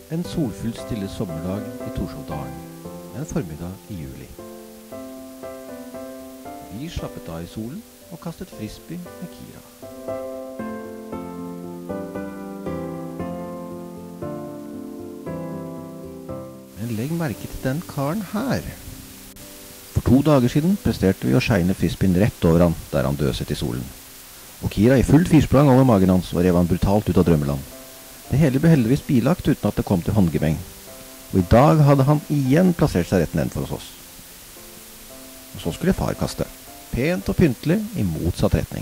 En solfylt stille sommerdag i Torshovdalen, en formiddag i juli. Vi slappet av i solen og kastet frisbee med Kira. Men legg merke til den karen her. For 2 dager siden presterte vi å skeine frisbeen rett over han, der han døset i solen. Og Kira i fullt firsprang over magen hans og rev han brutalt ut av drømmeland. Det hele ble heldigvis bilagt uten at det kom til håndgemeng. Og i dag hadde han igjen plassert seg rett nedenfor hos oss. Og så skulle far kaste. Pent og pyntelig i motsatt retning.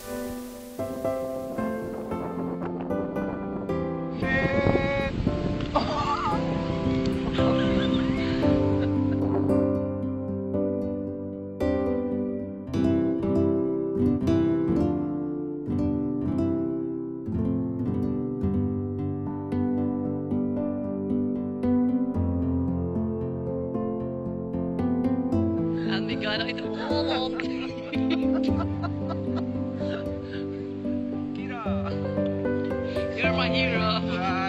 And we got it all. Kira, you're my hero.